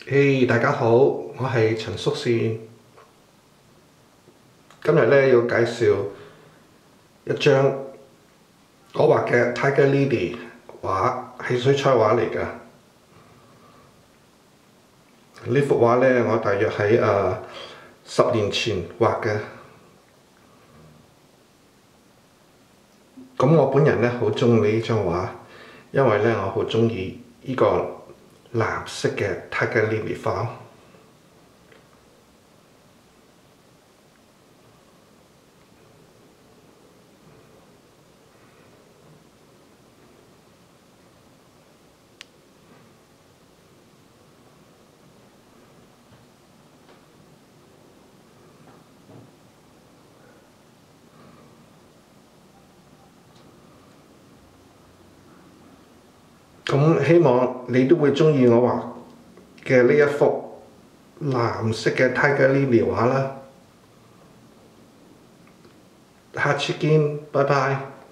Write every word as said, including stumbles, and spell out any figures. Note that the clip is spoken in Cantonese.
嘿，大家好，我係陳叔善。今日咧要介紹一張我畫嘅 Tiger Lily 畫，係水彩畫嚟㗎。呢幅畫咧，我大約喺誒十年前畫嘅。咁我本人咧好鍾意呢張畫，因為咧我好鍾意呢個藍色嘅 Tiger Lily 花。咁希望你都會鍾意我畫嘅呢一幅藍色嘅 Tiger Lily 畫啦。下次見，拜拜。